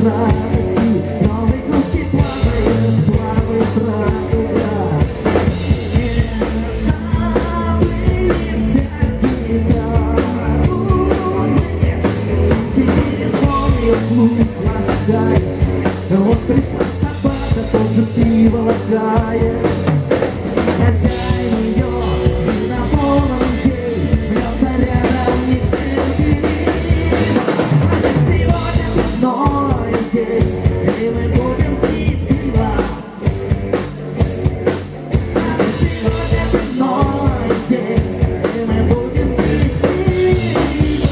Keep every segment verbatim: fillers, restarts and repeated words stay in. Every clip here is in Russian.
радости, новые кружки плавают, плавают радуга. Не забыли взять гитару, перезвонил клуб ласкает. Вот пришла собака, тоже пиво лакает. Хозяин ее и на полном день льется рядом не терпит. Сегодня пивной день, и мы будем пить пиво. Сегодня пивной день, и мы будем пить пиво.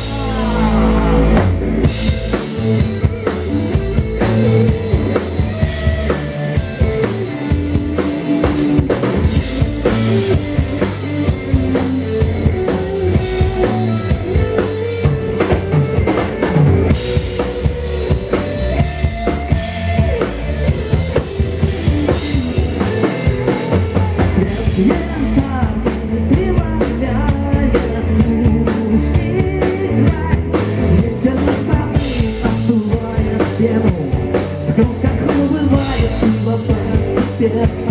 Yeah.